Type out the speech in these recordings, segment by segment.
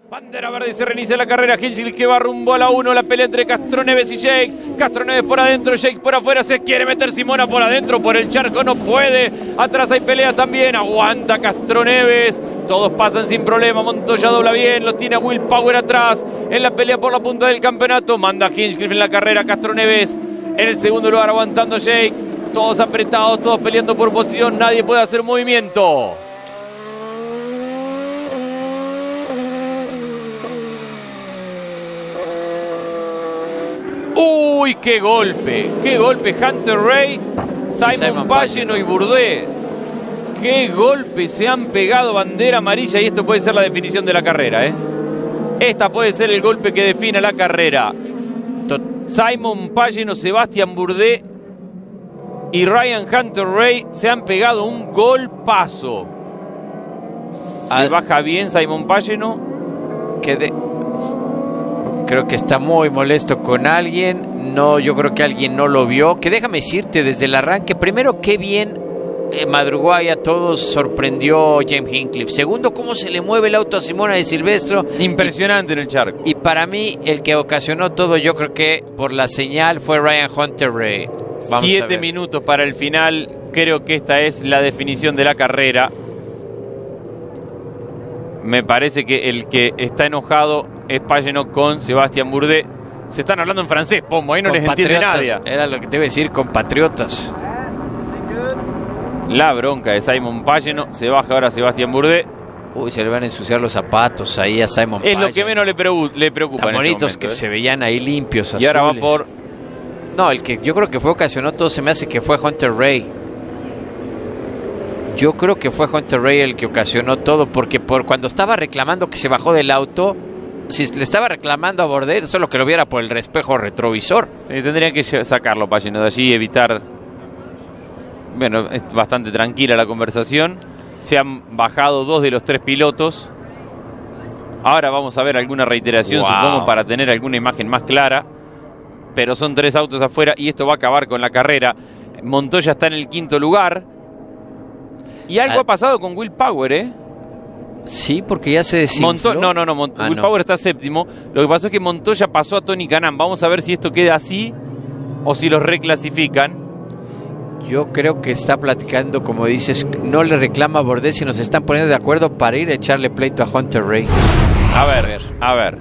Bandera verde y se reinicia la carrera. Hinchcliffe que va rumbo a la 1. La pelea entre Castroneves y Jakes. Castroneves por adentro, Jakes por afuera. Se quiere meter Simona por adentro. Por el charco no puede. Atrás hay peleas también. Aguanta Castroneves. Todos pasan sin problema. Montoya dobla bien. Lo tiene a Will Power atrás. En la pelea por la punta del campeonato. Manda Hinchcliffe en la carrera. Castroneves en el segundo lugar aguantando Jakes. Todos apretados. Todos peleando por posición. Nadie puede hacer movimiento. ¡Uy, qué golpe! ¡Qué golpe! Hunter Ray, Simon Pageno y Bourdais. ¡Qué golpe! Se han pegado, bandera amarilla, y esto puede ser la definición de la carrera, ¿eh? Esta puede ser el golpe que defina la carrera. Simon Pageno, Sebastian Bourdais y Ryan Hunter Ray se han pegado un golpazo. Se baja bien Simon Pageno. Creo que está muy molesto con alguien. No, yo creo que alguien no lo vio. Que déjame decirte desde el arranque. Primero, qué bien madrugó ahí a todos. Sorprendió James Hinchcliffe. Segundo, cómo se le mueve el auto a Simona de Silvestro. Impresionante en el charco. Y para mí, el que ocasionó todo, yo creo que por la señal, fue Ryan Hunter Ray. 7 minutos para el final. Creo que esta es la definición de la carrera. Me parece que el que está enojado es Pageno con Sebastian Bourdais. Se están hablando en francés, Pombo, ahí no les entiende nadie. Era lo que te iba a decir, compatriotas. La bronca de Simon Pageno. Se baja ahora Sebastian Bourdais. Uy, se le van a ensuciar los zapatos ahí a Simon Pageno. Es lo que menos le preocupa. Tan en bonitos este momento, que se veían ahí limpios, azules. Y ahora va por... No, el que yo creo que ocasionó todo, se me hace que fue Hunter Ray. Yo creo que fue Hunter Ray el que ocasionó todo, porque cuando estaba reclamando que se bajó del auto, si le estaba reclamando a Bourdais, solo que lo viera por el espejo retrovisor. Sí, tendrían que sacarlo Pageno de allí y evitar... Bueno, es bastante tranquila la conversación. Se han bajado 2 de los 3 pilotos. Ahora vamos a ver alguna reiteración, supongo, para tener alguna imagen más clara. Pero son 3 autos afuera y esto va a acabar con la carrera. Montoya está en el 5º lugar. Y algo ha pasado con Will Power, ¿eh? Sí, porque ya se desinfló. Will Power está 7º. Lo que pasó es que Montoya pasó a Tony Kanaan. Vamos a ver si esto queda así o si los reclasifican. Yo creo que está platicando, como dices, no le reclama a Bourdais, sino se están poniendo de acuerdo para ir a echarle pleito a Hunter Ray. A ver.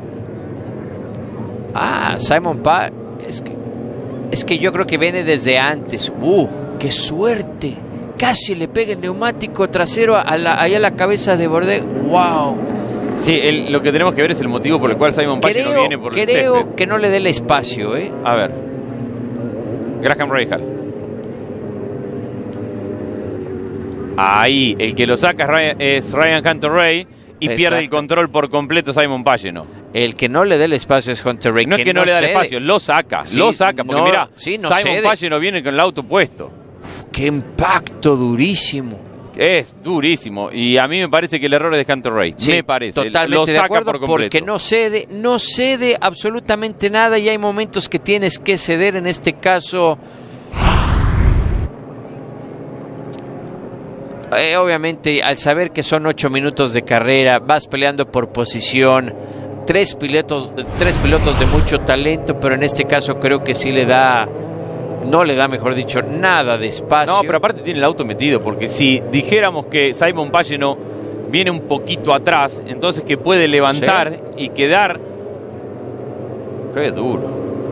Simon Pageno. Es que yo creo que viene desde antes. ¡Qué suerte! Casi le pega el neumático trasero ahí a la cabeza de Bourdais. ¡Wow! Sí, lo que tenemos que ver es el motivo por el cual Simon Pageno viene por el césped. Creo que no le dé el espacio, ¿eh? A ver. Graham Rahal. Ahí, el que lo saca es Ryan Hunter Ray y pierde el control por completo Simon Pageno. El que no le dé el espacio es Hunter Ray. No es que no le da el espacio, lo saca, porque mirá, Simon Pageno viene con el auto puesto. ¡Qué impacto durísimo! Es durísimo y a mí me parece que el error es de Hunter Ray. Sí, me parece. Totalmente lo saca de acuerdo, por completo. porque no cede absolutamente nada y hay momentos que tienes que ceder. En este caso, obviamente, al saber que son 8 minutos de carrera, vas peleando por posición. 3 pilotos de mucho talento, pero en este caso creo que sí no le da, mejor dicho, nada de espacio. No, pero aparte tiene el auto metido, porque si dijéramos que Simon Pageno viene un poquito atrás, entonces que puede levantar y quedar... ¡Qué duro!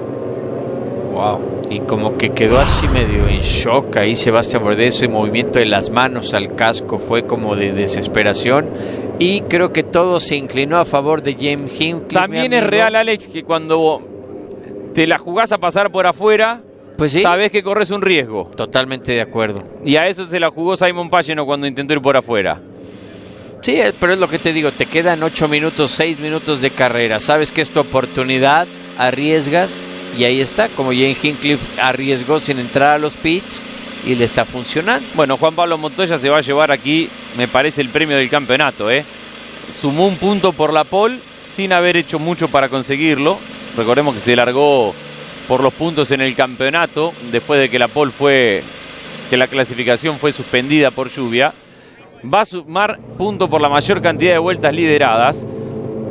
¡Wow! Y como que quedó así medio en shock ahí Sebastian Bourdais. Ese movimiento de las manos al casco fue como de desesperación. Y creo que todo se inclinó a favor de James Hinchcliffe. También es real, Alex, que cuando te la jugás a pasar por afuera... Pues sí. Sabés que corres un riesgo. Totalmente de acuerdo. Y a eso se la jugó Simon Pageno cuando intentó ir por afuera. Sí, pero es lo que te digo. Te quedan 8 minutos, 6 minutos de carrera. Sabes que es tu oportunidad, arriesgas. Y ahí está, como James Hinchcliffe arriesgó sin entrar a los pits y le está funcionando. Bueno, Juan Pablo Montoya se va a llevar aquí, me parece, el premio del campeonato, ¿eh? Sumó un punto por la pole sin haber hecho mucho para conseguirlo. Recordemos que se largó por los puntos en el campeonato, después de que la clasificación fue suspendida por lluvia. Va a sumar punto por la mayor cantidad de vueltas lideradas.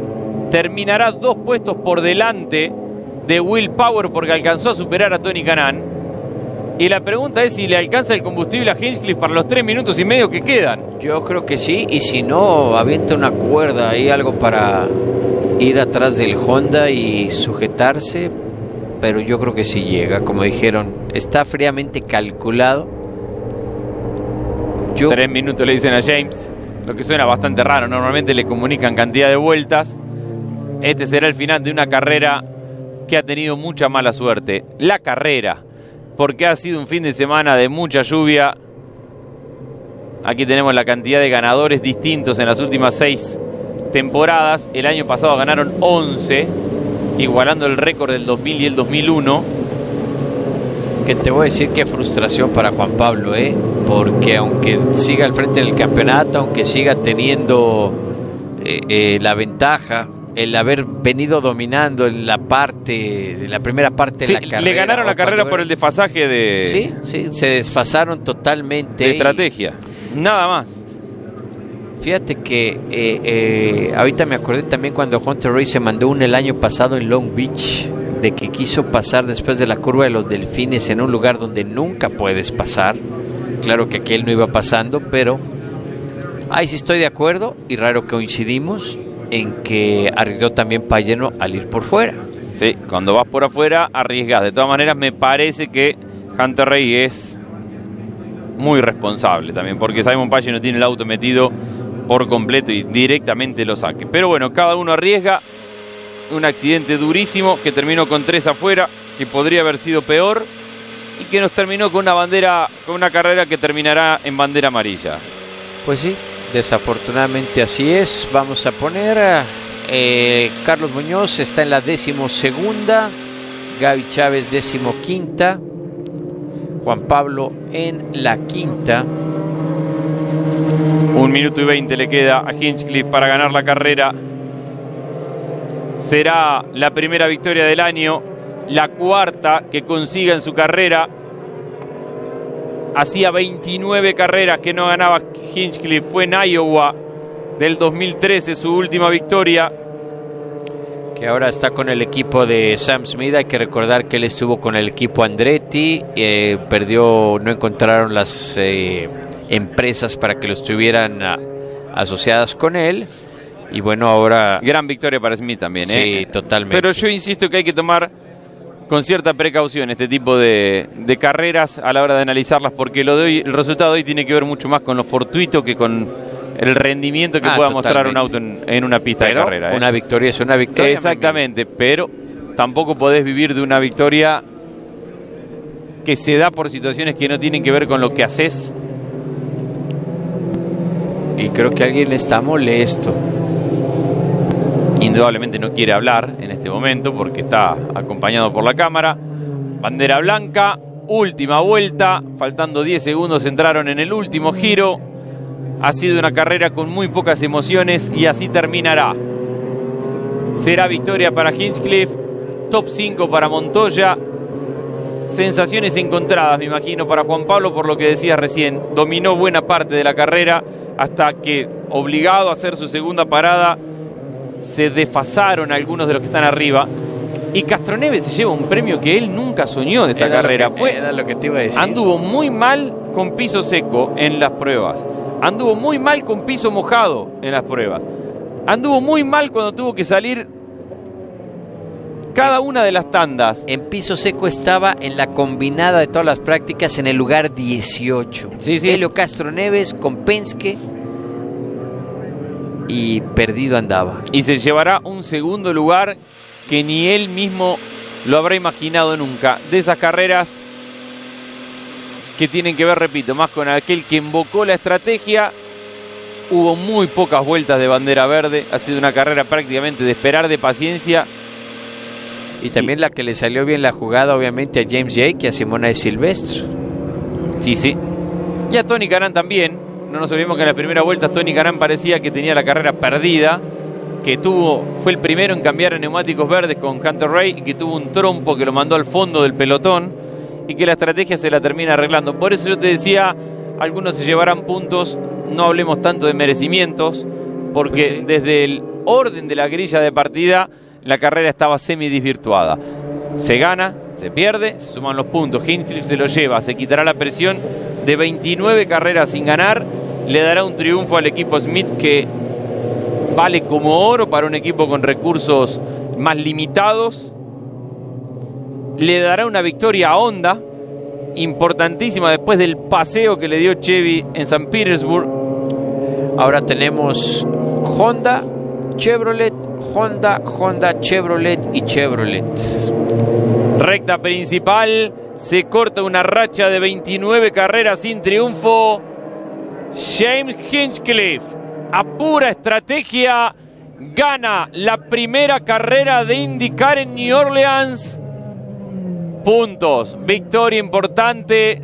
terminará 2 puestos por delante de Will Power porque alcanzó a superar a Tony Kanaan. Y la pregunta es si le alcanza el combustible a Hinchcliffe para los 3 minutos y medio que quedan. Yo creo que sí, y si no, avienta una cuerda ahí, algo para ir atrás del Honda y sujetarse, pero yo creo que sí llega, como dijeron, está fríamente calculado. 3 minutos le dicen a James, lo que suena bastante raro, normalmente le comunican cantidad de vueltas. Este será el final de una carrera que ha tenido mucha mala suerte. La carrera, porque ha sido un fin de semana de mucha lluvia. Aquí tenemos la cantidad de ganadores distintos en las últimas 6 temporadas. El año pasado ganaron 11, igualando el récord del 2000 y el 2001. Que te voy a decir qué frustración para Juan Pablo, porque aunque siga al frente del campeonato, aunque siga teniendo la ventaja, el haber venido dominando en la primera parte de la carrera. Le ganaron la carrera por el desfasaje de... Sí, se desfasaron totalmente. De estrategia, nada más. Fíjate que ahorita me acordé también cuando Hunter Ray se mandó el año pasado en Long Beach, de que quiso pasar después de la curva de los Delfines en un lugar donde nunca puedes pasar. Claro que aquí él no iba pasando, pero ahí sí estoy de acuerdo y raro que coincidimos en que arriesgó también Pagano al ir por fuera. Sí, cuando vas por afuera arriesgas. De todas maneras me parece que Hunter Ray es muy responsable también, porque Simon Pagano tiene el auto metido por completo y directamente lo saque. Pero bueno, cada uno arriesga. Un accidente durísimo que terminó con 3 afuera, que podría haber sido peor, y que nos terminó con una bandera, con una carrera que terminará en bandera amarilla. Pues sí, desafortunadamente así es. Vamos a poner Carlos Muñoz está en la 12ª, Gaby Chávez 15ª, Juan Pablo en la 5ª. 1 minuto y 20 le queda a Hinchcliffe para ganar la carrera. Será la primera victoria del año, la 4ª que consiga en su carrera. Hacía 29 carreras que no ganaba Hinchcliffe, fue en Iowa del 2013 su última victoria. Que ahora está con el equipo de Sam Smith. Hay que recordar que él estuvo con el equipo Andretti, perdió, no encontraron las empresas para que lo estuvieran asociadas con él. Y bueno, ahora... Gran victoria para Smith también, Sí, totalmente. Pero yo insisto que hay que tomar con cierta precaución este tipo de carreras a la hora de analizarlas, porque el resultado de hoy tiene que ver mucho más con lo fortuito que con el rendimiento que pueda mostrar un auto en una pista de carrera. Una victoria es una victoria. Exactamente, pero tampoco podés vivir de una victoria que se da por situaciones que no tienen que ver con lo que haces. Y creo que alguien está molesto. Indudablemente no quiere hablar en este momento porque está acompañado por la cámara. Bandera blanca, última vuelta, faltando 10 segundos, entraron en el último giro. Ha sido una carrera con muy pocas emociones y así terminará. Será victoria para Hinchcliffe, top 5 para Montoya. Sensaciones encontradas, me imagino, para Juan Pablo, por lo que decías recién. Dominó buena parte de la carrera hasta que, obligado a hacer su segunda parada, se desfasaron algunos de los que están arriba. Y Castroneves se lleva un premio que él nunca soñó de esta carrera. Era lo que te iba a decir. Anduvo muy mal con piso seco en las pruebas. Anduvo muy mal con piso mojado en las pruebas. Anduvo muy mal cuando tuvo que salir cada una de las tandas. En piso seco estaba en la combinada de todas las prácticas en el lugar 18. Sí. Helio Castroneves con Penske. Y perdido andaba. Y se llevará un segundo lugar que ni él mismo lo habrá imaginado nunca. De esas carreras que tienen que ver, repito, más con aquel que invocó la estrategia. Hubo muy pocas vueltas de bandera verde. Ha sido una carrera prácticamente de esperar, de paciencia. Y también la que le salió bien la jugada, obviamente, a James Jake y a Simona de Silvestre. Sí. Y a Tony Kanaan también. No nos olvidemos que en las primeras vueltas Tony Kanaan parecía que tenía la carrera perdida, que fue el primero en cambiar a neumáticos verdes con Hunter Ray y que tuvo un trompo que lo mandó al fondo del pelotón y que la estrategia se la termina arreglando. Por eso yo te decía, algunos se llevarán puntos, no hablemos tanto de merecimientos, porque pues sí, desde orden de la grilla de partida, la carrera estaba semi-desvirtuada. Se gana, se pierde, se suman los puntos. Hinchcliffe se lo lleva, se quitará la presión de 29 carreras sin ganar. Le dará un triunfo al equipo Smith que vale como oro para un equipo con recursos más limitados. Le dará una victoria a Honda, importantísima después del paseo que le dio Chevy en San Petersburg. Ahora tenemos Honda, Chevrolet, Honda, Chevrolet y Chevrolet. Recta principal, se corta una racha de 29 carreras sin triunfo. James Hinchcliffe, a pura estrategia, gana la primera carrera de IndyCar en New Orleans. Puntos, victoria importante.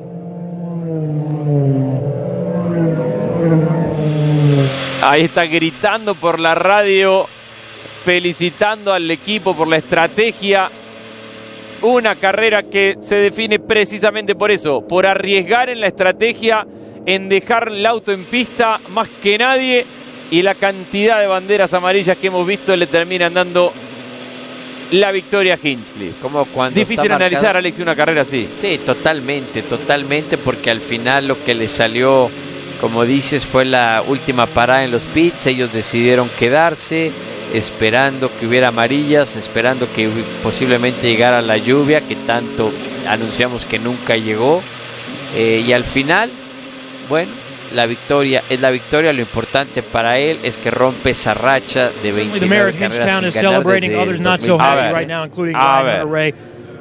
Ahí está gritando por la radio, felicitando al equipo por la estrategia. Una carrera que se define precisamente por eso, por arriesgar en la estrategia, en dejar el auto en pista más que nadie, y la cantidad de banderas amarillas que hemos visto le terminan dando la victoria a Hinchcliffe. Como cuando difícil analizar, Alex, una carrera así. Sí, totalmente, porque al final lo que le salió, como dices, fue la última parada en los pits. Ellos decidieron quedarse, esperando que hubiera amarillas, esperando que posiblemente llegara la lluvia, que tanto anunciamos que nunca llegó. Y al final, bueno, la victoria es la victoria. Lo importante para él es que rompe esa racha de 29 carreras sin ganar desde el 2015. A ver,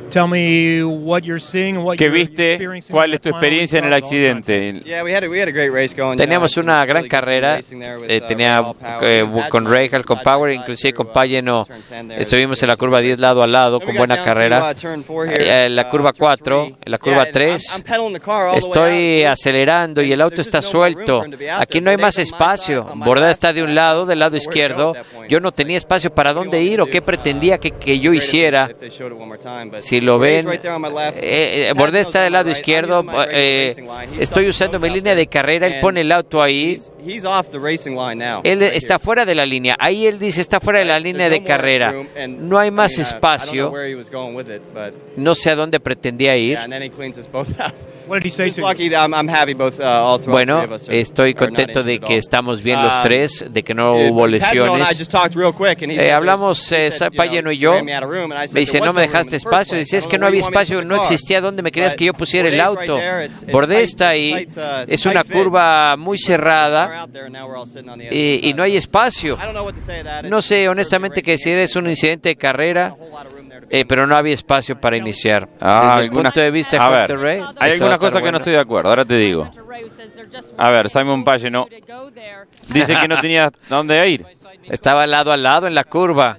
¿qué viste? ¿Cuál es tu experiencia en el accidente? Teníamos una gran carrera, tenía con Rahal, con Power, inclusive con Pagano. Estuvimos en la curva 10 lado a lado con buena carrera. En la curva 4, en la curva 3, estoy acelerando y el auto está suelto. Aquí no hay más espacio. Bourdais está de un lado, del lado izquierdo. Yo no tenía espacio para dónde ir o qué pretendía que yo hiciera. Si lo ven, Bourdais está del lado izquierdo. Estoy usando mi línea de carrera. Él pone el auto ahí. Él está fuera de la línea. Ahí él dice está fuera de la línea de carrera. No hay más espacio. No sé a dónde pretendía ir. Bueno, estoy contento de que estamos bien los tres, de que no hubo lesiones. Hablamos, Pagano y yo. Me dice, no me dejaste espacio. Dice, es que no había espacio, no existía donde me querías que yo pusiera el auto. Bourdais está ahí. Es una curva muy cerrada y no hay espacio. No sé honestamente qué decir, es un incidente de carrera. Pero no había espacio para iniciar. Desde el punto de vista de Hunter Ray, hay algunas cosas que no estoy de acuerdo, ahora te digo. A ver, Simon Pagano dice que no tenía a dónde ir. Estaba lado a lado en la curva.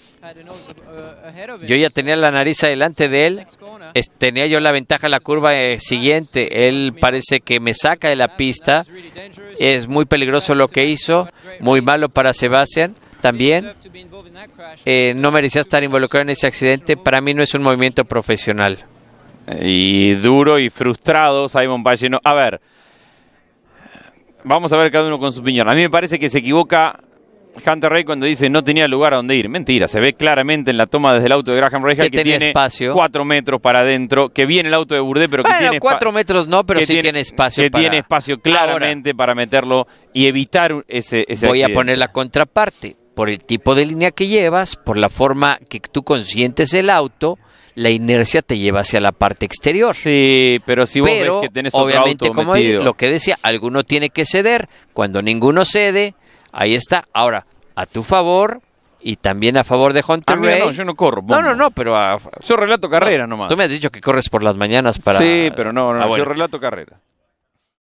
Yo ya tenía la nariz adelante de él. Tenía yo la ventaja en la curva siguiente. Él parece que me saca de la pista. Es muy peligroso lo que hizo. Muy malo para Sebastian también. No merecía estar involucrado en ese accidente. Para mí no es un movimiento profesional. Y duro y frustrado Simon Pagano. A ver, vamos a ver cada uno con su opinión. A mí me parece que se equivoca Hunter Ray cuando dice no tenía lugar a donde ir. Mentira, se ve claramente en la toma desde el auto de Graham Rahal que tiene espacio. 4 metros para adentro, que viene el auto de Bourdais, pero que tiene 4 metros no, pero sí tiene espacio. Que tiene espacio claramente para meterlo y evitar ese Voy accidente. a poner la contraparte. Por el tipo de línea que llevas, por la forma que tú consientes el auto, la inercia te lleva hacia la parte exterior. Sí, pero si vos ves que tenés otro obviamente, auto como metido. lo que decía, alguno tiene que ceder. Cuando ninguno cede, ahí está. Ahora, a tu favor y también a favor de Hunter Ray. No, yo no corro. No, pero yo relato carrera nomás. Tú me has dicho que corres por las mañanas para... Sí, pero no, yo relato carrera.